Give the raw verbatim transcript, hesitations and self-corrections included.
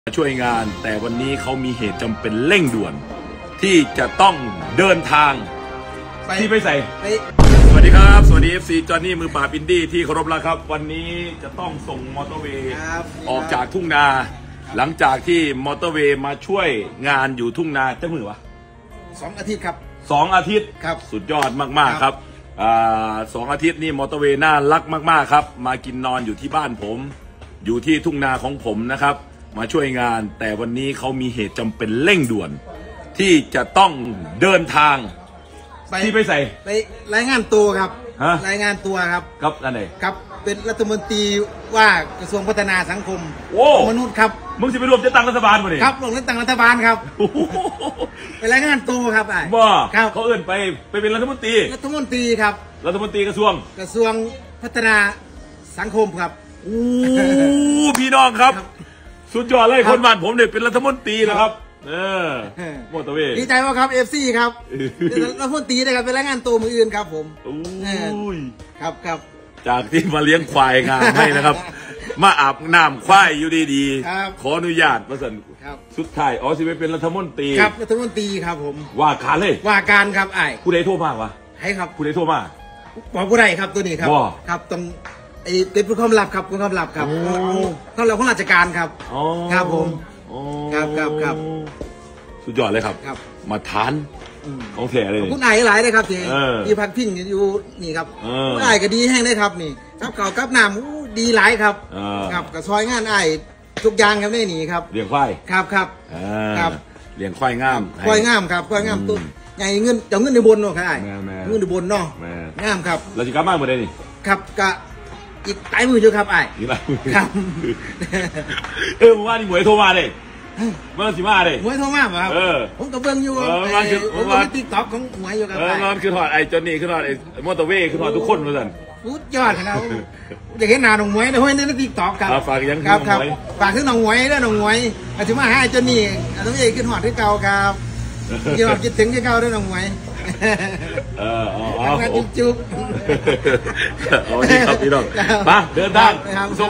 ช่วยงานแต่วันนี้เขามีเหตุจำเป็นเร่งด่วนที่จะต้องเดินทางที่ไปใส่สวัสดีครับสวัสดี เอฟ ซี จอห์นนี่มือปราบอินดี้ที่เคารพแล้วครับวันนี้จะต้องส่งมอเตอร์เวย์ออกจากทุ่งนาหลังจากที่มอเตอร์เวย์มาช่วยงานอยู่ทุ่งนาเจ้ามือวะสองอาทิตย์ครับสองอาทิตย์ครับสุดยอดมากๆครับอ่าสองอาทิตย์นี่มอเตอร์เวย์น่ารักมากๆครับมากินนอนอยู่ที่บ้านผมอยู่ที่ทุ่งนาของผมนะครับมาช่วยงานแต่วันนี้เขามีเหตุจำเป็นเร่งด่วนที่จะต้องเดินทางที่ไปใส่ไปรายงานตัวครับรายงานตัวครับครับนั่นเองครับเป็นรัฐมนตรีว่ากระทรวงพัฒนาสังคมมนุษย์ครับมึงสิไปรวมจะตั้งรัฐบาลมาเนี่ยครับรวมจะตั้งรัฐบาลครับไปรายงานตัวครับไอ้บ่ครับเขาเอื้อนไปไปเป็นรัฐมนตรีรัฐมนตรีครับรัฐมนตรีกระทรวงกระทรวงพัฒนาสังคมครับโอ้พี่น้องครับสุดยอดเลยคนบ้านผมเนี่ยเป็นรัฐมนตรีแล้วครับเออมอเตอร์เวย์ดีใจมากครับเอฟซีครับรัฐมนตรีนะครับเป็นรายงานตัวมืออื่นครับผมโอ้ยครับครับจากที่มาเลี้ยงควายงานให้นะครับมาอาบน้ำควายอยู่ดีๆขออนุญาตมาสั่นสุดท้ายอ๋อสิไปเป็นรัฐมนตรีครับรัฐมนตรีครับผมว่าการเลยว่าการครับไอ้ผู้ใดโทรมาวะให้ครับผู้ใดโทรมาบอกผู้ใดครับตัวนี้ครับครับตรงไอ้เป็นผู้ความลับครับผู้ความลับครับเขาเราของราชการครับครับผมครับครับครับสุดยอดเลยครับมาทานของแท้เลยคุณไอ้หลายเลยครับที่ที่พักพิงอยู่นี่ครับคุณไอ้ก็ดีแห้งได้ครับนี่ครับเก่ากับน้ำดีหลายครับครับกับซอยงานไอ้ทุกอย่างครับไม่หนีครับเลี้ยงควายครับครับครับเลี้ยงควายงามควายงามครับควายงามตุ้นใหญ่เงินเจ้าเงินในบนเนาะครับไอ้เงินในบนเนาะงามครับเราจะกลับบ้านหมดเลยนี่ครับกะอีกหลายมืออยู่ครับไอ้อีกหลายมือครับเออเมื่อวานนี่หมวยโทรมาเลยเมื่อสิมาเลยหมวยโทรมาครับผมกับเบิ้งอยู่ผมก็ติ๊กต็อกของหมวยอยู่ครับเออนอนคือถอดไอ้จอนนี่คือถอดไอ้มอเตอร์เวย์คือถอดทุกคนเลยสันสุดยอดครับอยากเห็นหน้าหนองหมวยนะเฮ้ยในติ๊กต็อกครับฝากยังครับครับฝากถึงหนองหมวยด้วยหนองหมวยอาจจะมาให้จอนนี่อาจจะไม่ขึ้นหอดที่เก่าครับยี่ห้อคิดถึงที่เก่าด้วยหนองหมวยเออเอาจุ๊บจุ๊บเอาดีครับพี่น้องมาเดินทาง